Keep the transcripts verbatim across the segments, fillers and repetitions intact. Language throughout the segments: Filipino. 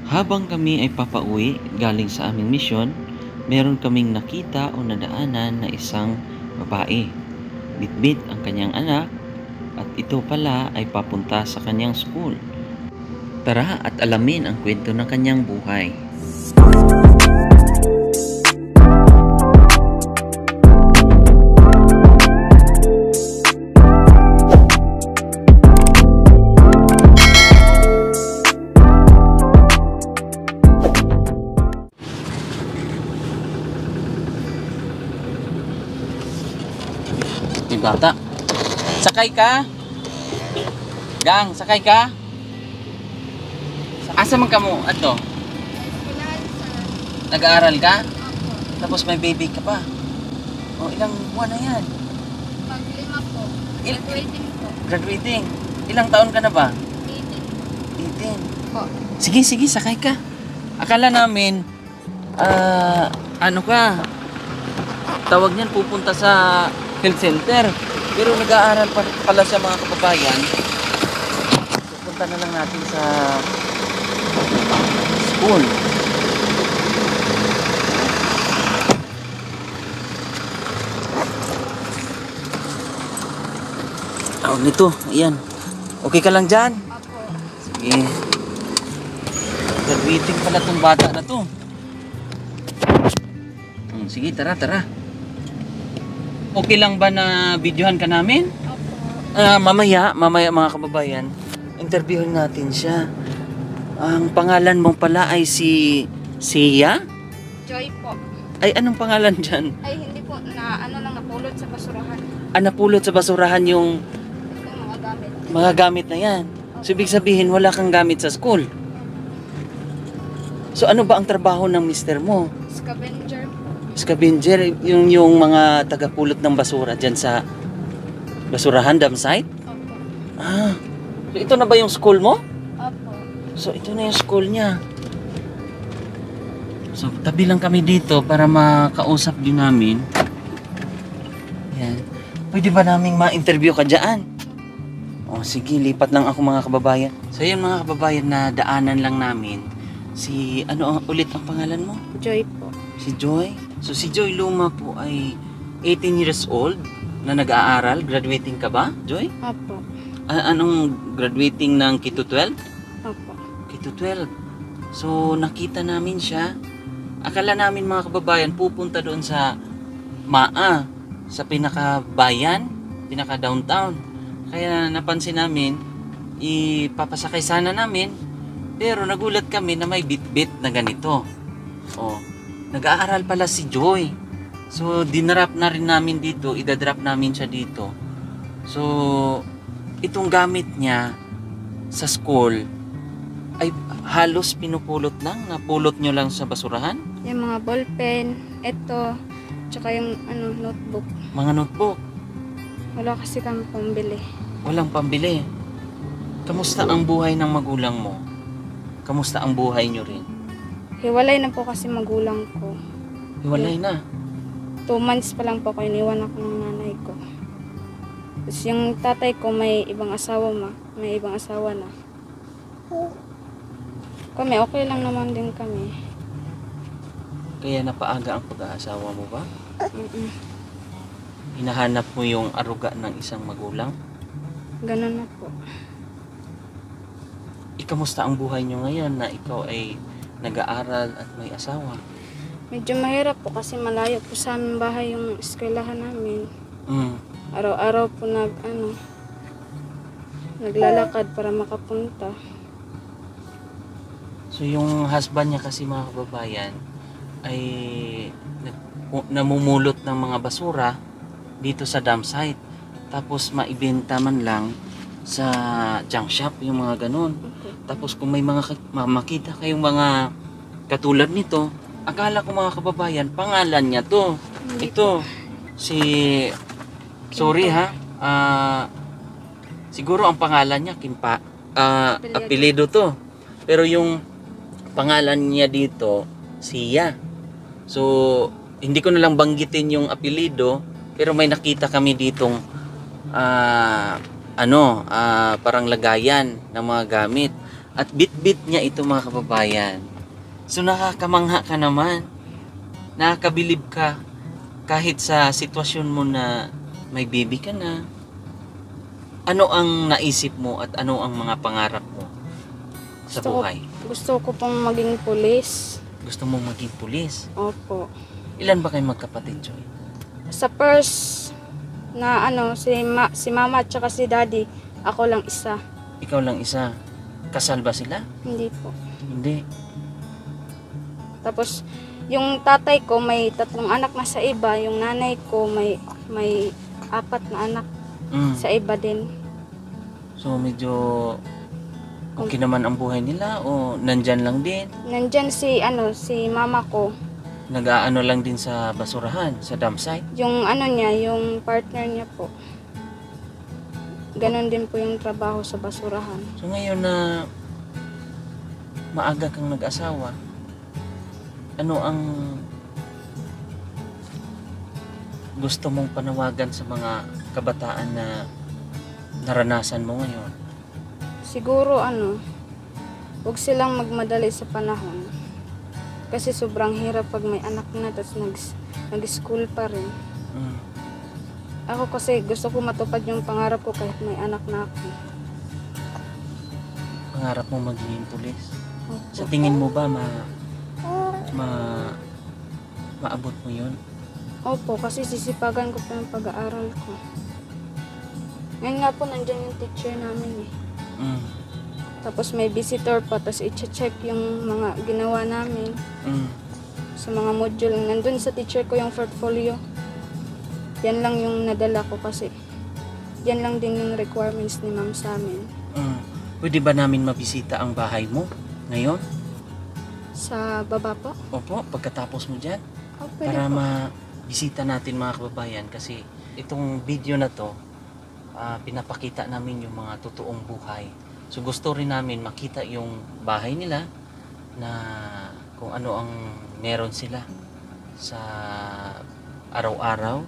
Habang kami ay papauwi galing sa aming misyon, meron kaming nakita o nadaanan na isang babae. Bitbit ang kanyang anak at ito pala ay papunta sa kanyang school. Tara at alamin ang kwento ng kanyang buhay. Yung bata. Sakay ka? Gang, sakay ka? Asa man ka mo? Ato? Nag-aaral ka? Tapos may baby ka pa? O, ilang buwan na yan? Pag-lima po. Il- Graduating po. Graduating. Ilang taon ka na ba? eighteen eighteen. po. Sige, sige, sakay ka. Akala namin, ah, ano ka? Tawag niyan, pupunta sa health center. Pero nag-aaral pa pala sa mga kababayan. Pupunta na lang natin sa school. Tawag nito, ayan. Okay ka lang dyan? Apo. Sige. Graduating pala tong bata na to. Hmm, sige, tara, tara. Okay lang ba na videohan ka namin? Apo. Ah, mamaya, mamaya mga kababayan, interviewin natin siya. Ang pangalan mo pala ay si Sia? Joy po. Ay, anong pangalan dyan? Ay, hindi po na ano lang napulot sa basurahan. Ah, napulot sa basurahan yung Ito mga gamit. mga gamit na yan. So, ibig sabihin, wala kang gamit sa school. So, ano ba ang trabaho ng mister mo? Scavenger po. Scavenger, yung, yung mga tagapulot ng basura dyan sa basurahan, dam site? Apo. Ah, so ito na ba yung school mo? Apo. So, ito na yung school niya. So, tabi lang kami dito para makausap din namin. Yan. Pwede ba naming ma-interview ka dyan? O, sige, lipat lang ako mga kababayan. So, yan mga kababayan na daanan lang namin. Si, ano ang- ulit ang pangalan mo? Joy po. Si Joy. So, si Joy Luma po ay eighteen years old na nag-aaral. Graduating ka ba, Joy? Apo. A- anong graduating ng K twelve? Apo. K twelve. So, nakita namin siya. Akala namin mga kababayan, pupunta doon sa M A A, sa pinaka-bayan, pinaka-downtown. Kaya napansin namin, ipapasakay sana namin, pero nagulat kami na may bit-bit na ganito. Oh, nag-aaral pala si Joy. So, dinrap na rin namin dito, idadrop namin siya dito. So, itong gamit niya sa school ay halos pinupulot lang, napulot nyo lang sa basurahan. Yung mga ballpen, ito, tsaka yung ano, notebook. Mga notebook, Wala kasi kami pambili. walang pambili. Kamusta ang buhay ng magulang mo? Kamusta ang buhay nyo rin? Hiwalay na po kasi magulang ko. Hiwalay na. Two months pa lang po ako, iniwan ako ng nanay ko. Tapos yung tatay ko may ibang asawa ma, may ibang asawa na. Kami, okay lang naman din kami. Kaya napaaga ang pag-aasawa mo ba? Mm-mm. Hinahanap mo yung aruga ng isang magulang? Ganun na po. Ikamusta ang buhay nyo ngayon na ikaw ay nag-aaral at may asawa? Medyo mahirap po kasi malayo po sa aming bahay yung eskwelahan namin. Mm. Araw-araw po nag, ano, naglalakad para makapunta. So yung husband niya kasi mga kababayan ay nag- namumulot ng mga basura dito sa dam site. Tapos maibenta man lang sa junk shop yung mga ganun. Okay. Tapos kung may mga ka- ma- makita kayong mga katulad nito, akala ko mga kababayan, pangalan niya to. Hindi Ito, si... Sorry ha. Ah, siguro ang pangalan niya, Kimpa. Ah, Apelyido. apelido to. Pero yung pangalan niya dito, Sia. So, hindi ko na lang banggitin yung apelido, pero may nakita kami ditong ah, ano, ah, parang lagayan ng mga gamit. At bit-bit niya ito mga kababayan. So nakakamangha ka naman. Nakakabilib ka kahit sa sitwasyon mo na may baby ka na. Ano ang naisip mo at ano ang mga pangarap mo sa Gusto ko, buhay? gusto ko pong maging pulis. Gusto mong maging pulis? Opo. Ilan ba kayo magkapatid, Joy? Sa first na ano, si, ma, si mama at saka si daddy, ako lang isa. Ikaw lang isa. Kasal ba sila? Hindi po. Hindi. Tapos, yung tatay ko may tatlong anak na sa iba, yung nanay ko may may apat na anak Mm. sa iba din. So medyo okay naman ang buhay nila o nandyan lang din? Nandyan si ano, si mama ko. Nag-aano lang din sa basurahan, sa dump site? Yung ano niya, yung partner niya po. Ganon din po yung trabaho sa basurahan. So ngayon na maaga kang nag-asawa, ano ang gusto mong panawagan sa mga kabataan na naranasan mo ngayon? Siguro ano, huwag silang magmadali sa panahon. Kasi sobrang hirap pag may anak na tapos nag, nag-school pa rin. Mm. Ako kasi gusto ko matupad yung pangarap ko kahit may anak na ako. Pangarap mo maging pulis? Opo. Sa tingin mo ba ma, ma maabot mo yun? Opo, kasi sisipagan ko pa yung pag-aaral ko. Ngayon nga po, nandyan yung teacher namin eh. Mm. Tapos may visitor pa, tapos i-check yung mga ginawa namin Mm. sa mga module. Nandun sa teacher ko yung portfolio. Yan lang yung nadala ko kasi yan lang din yung requirements ni ma'am sa amin. Mm. Pwede ba namin mabisita ang bahay mo ngayon? Sa baba po? Opo, pagkatapos mo dyan. Oh, pwede Para po. mabisita natin mga kababayan kasi itong video na to ah, pinapakita namin yung mga totoong buhay. So gusto rin namin makita yung bahay nila na kung ano ang meron sila sa araw-araw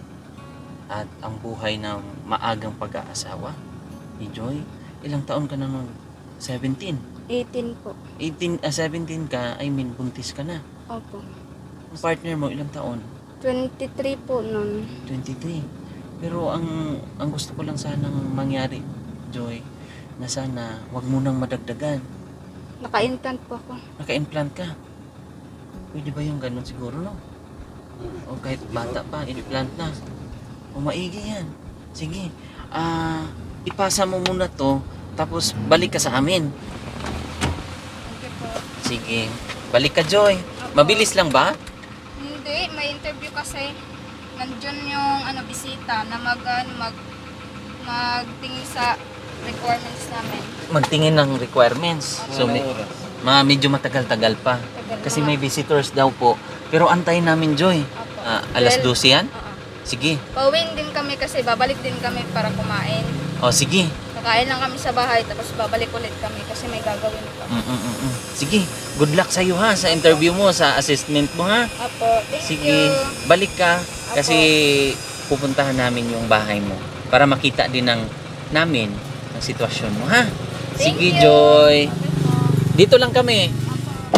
at ang buhay ng maagang pag-aasawa ni Joy. Ilang taon ka na nun? seventeen? eighteen po. eighteen, ah, seventeen ka, I mean buntis ka na. Opo. Ang partner mo ilang taon? twenty-three po nun. twenty-three. Pero ang ang gusto ko lang sanang mangyari, Joy, na sana wag mo nang madagdagan. Naka-implant po ako. Naka-implant ka. Pwede ba yung ganun siguro, no? O kahit bata pa, implant na. O maigi yan. Sige. Ah, ipasa mo muna to, tapos balik ka sa amin. Okay po. Sige. Balik ka, Joy. Mabilis lang ba? Hindi, may interview kasi. Nandiyan yung ano, bisita na mag, ano, mag, magtingin sa requirements namin. Magtingin ng requirements. So, may, ma, medyo matagal-tagal pa. Tagal Kasi pa. may visitors daw po. Pero antayin namin, Joy. Opo. Ah, alas Well, dose yan? Oo. Sige. Pauwiin din kami kasi babalik din kami para kumain. O, sige. Kakain lang kami sa bahay tapos babalik ulit kami kasi may gagawin pa. Mm, mm, mm, mm. Sige. Good luck sa'yo ha, sa interview mo, sa assessment mo ha. Apo, thank Sige. you. Balik ka. Kasi pupuntahan namin yung bahay mo. Para makita din ng namin ang sitwasyon mo ha. Thank Sige, you. Joy. Okay po. Dito lang kami. Apo.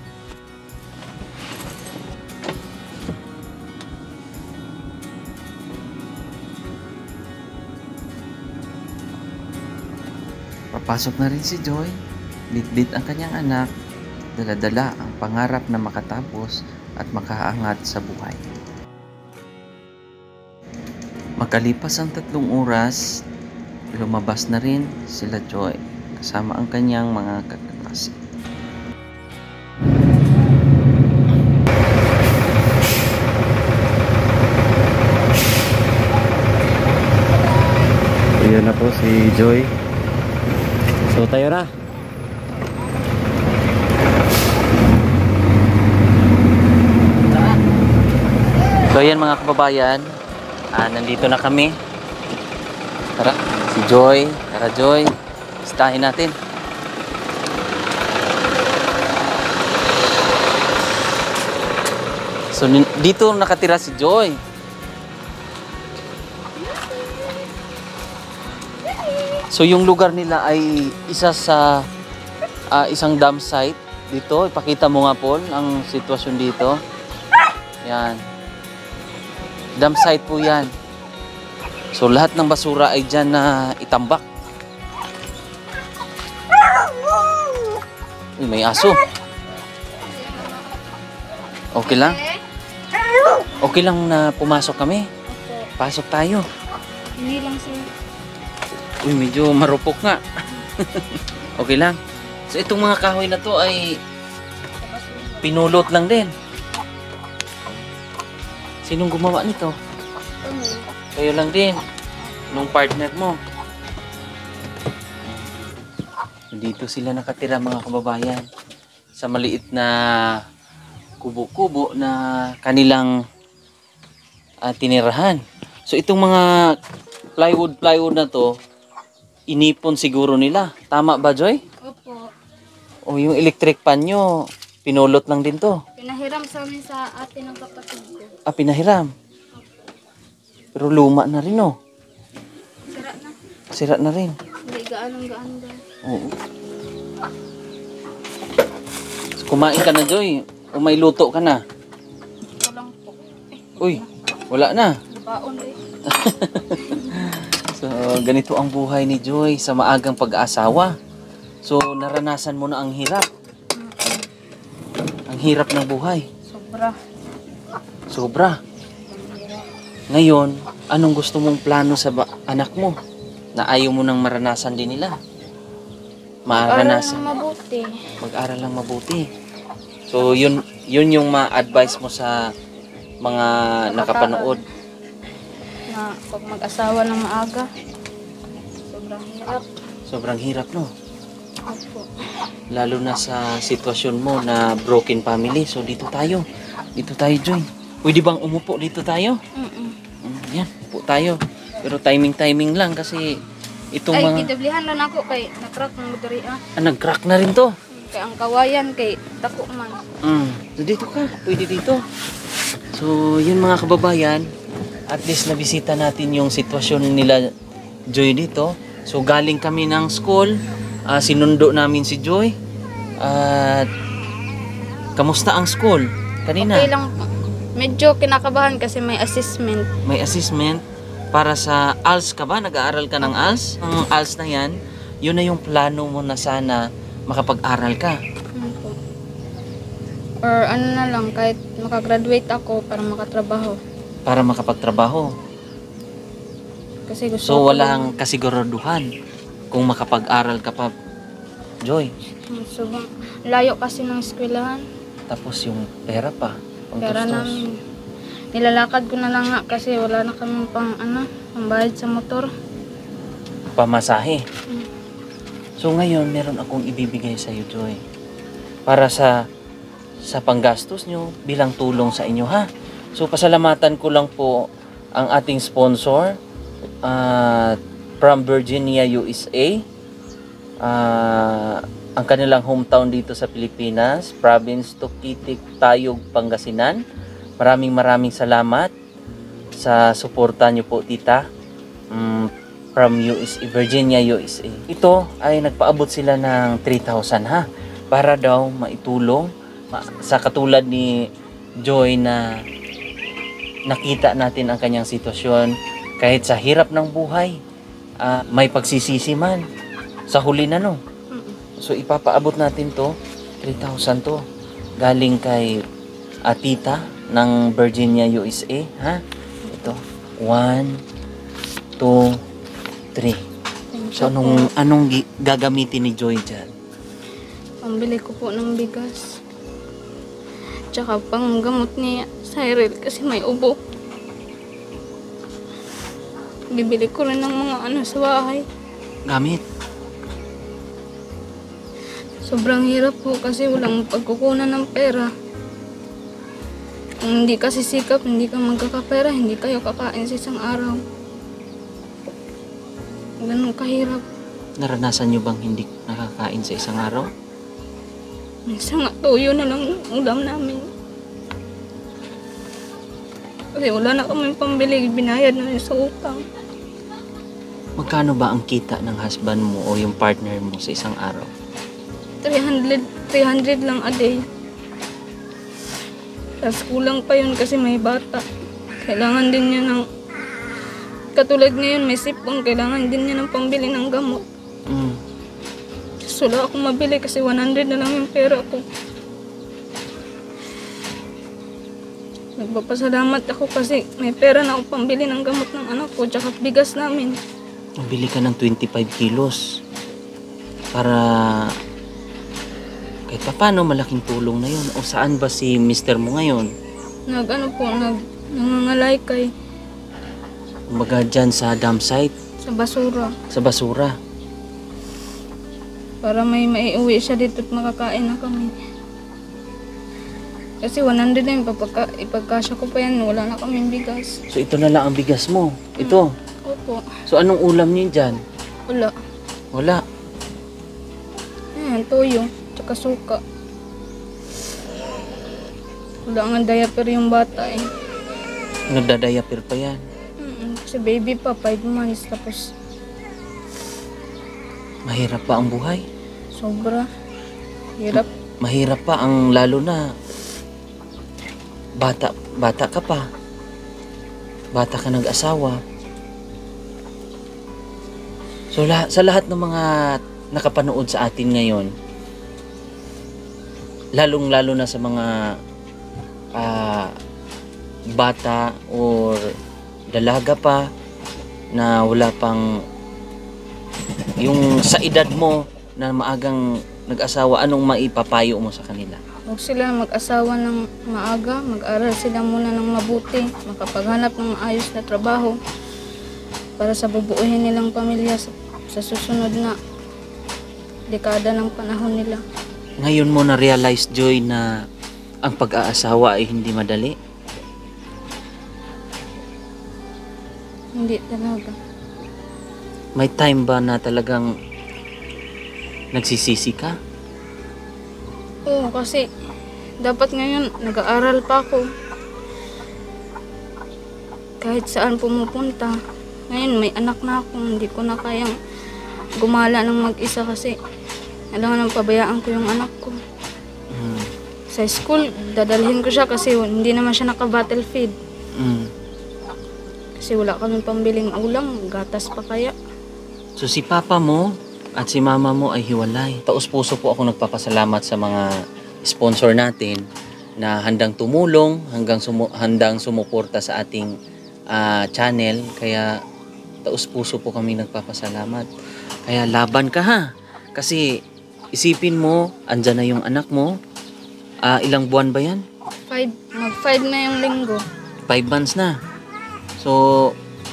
Papasok na rin si Joy. Bit-bit ang kanyang anak. Dala-dala ang pangarap na makatapos at makaangat sa buhay. Makalipas ang tatlong oras, lumabas na rin sila Joy kasama ang kanyang mga kaklase. Ayan na po si Joy. So tayo na. So ayan mga kababayan, ah, nandito na kami. Tara, si Joy. Tara Joy, istahin natin. So nin- dito nakatira si Joy. So yung lugar nila ay isa sa ah, isang dam site dito. Ipakita mo nga Paul ang sitwasyon dito. Yan. Dam site po yan. So lahat ng basura ay dyan na itambak. Uy, may aso. Okay lang? Okay lang na pumasok kami. Pasok tayo. Hindi lang sir. Uy, medyo marupok nga. Okay lang. So itong mga kahoy na to ay pinulot lang din. Sinong gumawa nito? Ano? Kayo lang din. Nung partner mo. Dito sila nakatira mga kababayan. Sa maliit na kubo-kubo na kanilang uh, tinirahan. So itong mga plywood-plywood na to, inipon siguro nila. Tama ba, Joy? Opo. O yung electric pan nyo, pinulot lang din to. Pinahiram sa amin sa ate ng kapatid ko. Ah, pinahiram. Pero luma na rin, oh. Sira na. Sira na rin. Hindi gaanong gaan daw. Oo. So, kumain ka na, Joy. O may luto ka na. Ito lang po. Uy, wala na. Baon eh. So, ganito ang buhay ni Joy sa maagang pag-aasawa. So, naranasan mo na ang hirap. Ang hirap ng buhay. Sobra. Sobra. Ngayon, anong gusto mong plano sa ba- anak mo? Na ayaw mo nang maranasan din nila. Para Maranasan. lang mabuti. Mag-aral lang mabuti. So, yun, yun yung ma-advise mo sa mga nakapanood. Na pag mag-asawa ng maaga, sobrang hirap. Sobrang hirap, no? Opo. Lalo na sa sitwasyon mo na broken family. So, dito tayo. Dito tayo, Joy. Pwede bang umupo dito tayo? Mm-mm. Mm, yan, upo tayo. Pero timing-timing lang kasi itong Ay, mga... gidablihan lang ako kay nakrak ng motori ah. Ah, nag-crack na rin to. Kay ang kawayan kay dako man. Mm. So, dito ka. Pwede dito. So, yun mga kababayan. At least nabisita natin yung sitwasyon nila Joy dito. So, galing kami ng school. ah, sinundo namin si Joy. At kamusta ang school? Kanina? Okay lang po. Medyo kinakabahan kasi may assessment. May assessment para sa A L S ka ba? Nag-aaral ka ng A L S? Ang A L S na yan, yun na yung plano mo na sana makapag-aral ka. Ano po. Or ano na lang, kahit makagraduate ako para makatrabaho. Para makapagtrabaho. Kasi gusto So ko walang kasiguraduhan kung makapag-aral ka pa, Joy. lang- So, layo kasi ng eskwelahan. Tapos yung pera pa. Pera Pangtustos. namin. Nilalakad ko na lang nga kasi wala na kami pang ano, pambayad sa motor. Pamasahe. Mm. So ngayon, meron akong ibibigay sa iyo, Joy. Para sa sa panggastos nyo bilang tulong sa inyo, ha? So pasalamatan ko lang po ang ating sponsor uh, from Virginia, U S A. Uh, ang kanilang hometown dito sa Pilipinas, province Tukitik, Tayog, Pangasinan. Maraming maraming salamat sa suporta nyo po, tita. Um, from U S A, Virginia, U S A. Ito ay nagpaabot sila ng three thousand, ha? Para daw maitulong ma- sa katulad ni Joy na nakita natin ang kanyang sitwasyon. Kahit sa hirap ng buhay, ah, may pagsisisi man. Sa huli na, no? So ipapaabot natin to, three thousand to. Galing kay ah, tita ng Virginia, U S A, ha? Ito, one, two, three. Thank So you anong, po. anong gi- gagamitin ni Joy dyan? Pambili ko po ng bigas. Tsaka pang gamot ni Cyril kasi may ubo. Bibili ko rin ng mga ano sa bahay. Gamit. Sobrang hirap po kasi walang pagkukunan ng pera. Kung hindi ka sisikap, hindi ka magkakapera, hindi kayo kakain sa isang araw. Ganun kahirap. Naranasan nyo bang hindi nakakain sa isang araw? Minsan nga tuyo na lang yung ulam namin. Kasi wala na kami pambili, binayad na sa utang. Magkano ba ang kita ng husband mo o yung partner mo sa isang araw? three hundred, three hundred lang a day. Tapos kulang pa yun kasi may bata. Kailangan din niya ng, katulad ngayon may sipong, kailangan din niya ng pambili ng gamot. Mm. So wala akong mabili kasi one hundred na lang yung pera ko. Nagpapasalamat ako kasi may pera na ako pambili ng gamot ng anak ko tsaka bigas namin. Bili ka ng twenty-five kilos para kahit pa paano malaking tulong na yun. O saan ba si mister mo ngayon? Nag ano po, nag nangangalaykay Kumbaga dyan sa dam site, sa basura sa basura. para may maiuwi siya dito at makakain na kami. Kasi one hundred na yung papagka, ipagkasya ko pa yan, wala na kaming bigas. So ito na lang ang bigas mo. Ito. Opo, So anong ulam niyo dyan? wala. Wala. Ayan, toyo, tsaka suka. Wala nga diaper yung bata eh. Nagdadayapir pa yan. Mm, kasi baby pa, five months, tapos Mahirap pa ang buhay. sobra. Hirap. Mahirap pa ang lalo na bata, bata ka pa. Bata ka nag-asawa. So la- sa lahat ng mga nakapanood sa atin ngayon, lalong-lalo na sa mga ah, bata or dalaga pa na wala pang yung sa edad mo na maagang nag-asawa, anong maipapayo mo sa kanila? Huwag sila mag-asawa ng maaga, mag-aral sila muna ng mabuti, makapaghanap ng maayos na trabaho para sa bubuuhin nilang pamilya sa, sa susunod na dekada ng panahon nila. Ngayon mo na-realize, Joy, na ang pag-aasawa ay hindi madali? Hindi talaga. May time ba na talagang nagsisisi ka? Oo, kasi dapat ngayon nag-aaral pa ako. Kahit saan pumupunta. Ngayon may anak na ako, hindi ko na kayang gumala ng mag-isa kasi kailangan ng pabayaan ko yung anak ko. Mm. Sa school, dadalhin ko siya kasi hindi naman siya naka-battlefield. Mm. Kasi wala kaming pambiling ulam, gatas pa kaya. So si papa mo at si mama mo ay hiwalay. Taos-puso po ako nagpapasalamat sa mga sponsor natin na handang tumulong, hanggang sumu- handang sumuporta sa ating ah, channel. Kaya taos-puso po kami nagpapasalamat. Kaya laban ka ha. Kasi isipin mo, andyan na yung anak mo. Ah, ilang buwan ba yan? Five, mag-five na yung linggo. Five months na. So,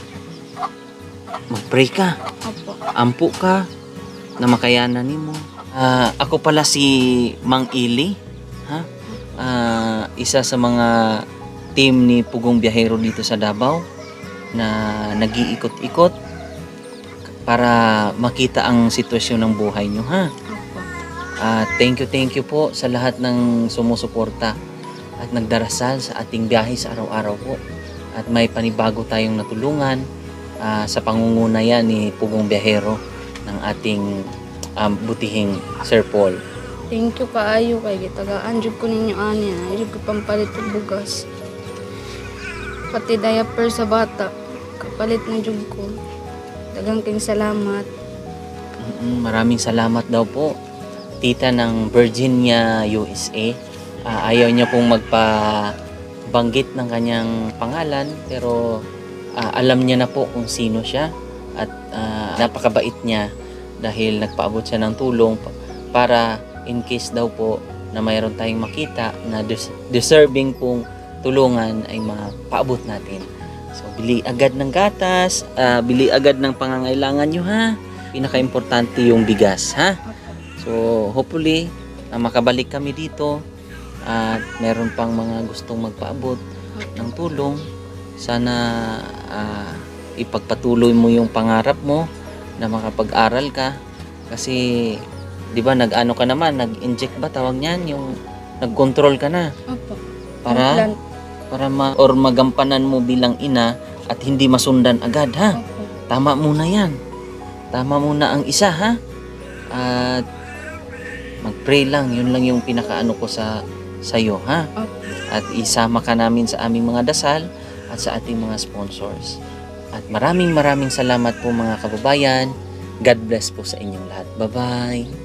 mag-pray ka. Opo. Ampo ka na makayanan nimo. Ah, ako pala si Mang Ili, ha? Ah, isa sa mga team ni Pugong Biyahero dito sa Davao na nag-iikot-ikot para makita ang sitwasyon ng buhay nyo, ha? Opo. Ah, thank you, thank you po sa lahat ng sumusuporta at nagdarasal sa ating biyahe sa araw-araw po. At may panibago tayong natulungan ah, sa pangunguna yan ni Pugong Biyahero ng ating um, butihing Sir Paul. Thank you kaayo kay gitagaan jud ko ninyo ani, jud ko pampalit og bugas. Pati diaper sa bata, kapalit na jud ko. Daghang king salamat. Mm, maraming salamat daw po, tita ng Virginia, U S A. Ah, ayaw niya pong magpabanggit ng kanyang pangalan, pero ah, alam niya na po kung sino siya at ah, napakabait niya dahil nagpaabot siya ng tulong pa- para in case daw po na mayroon tayong makita na des- deserving pong tulungan ay mapaabot natin. So, bili agad ng gatas, ah, bili agad ng pangangailangan nyo, ha? Pinaka-importante yung bigas, ha? So, hopefully, na makabalik kami dito at meron pang mga gustong magpaabot ng tulong. Sana ah, ipagpatuloy mo yung pangarap mo na makapag-aral ka kasi 'di ba nag-ano ka naman, nag-inject ba tawag niyan, yung nag-control ka na Opo. para Implant. para ma or magampanan mo bilang ina at hindi masundan agad, ha? Opo. Tama muna 'yan. Tama muna ang isa, ha? At Mag-pray lang. Yun lang yung pinakaano ko sa sa'yo, ha? Opo. At isama ka namin sa aming mga dasal at sa ating mga sponsors. At maraming maraming salamat po mga kababayan. God bless po sa inyong lahat. Bye-bye!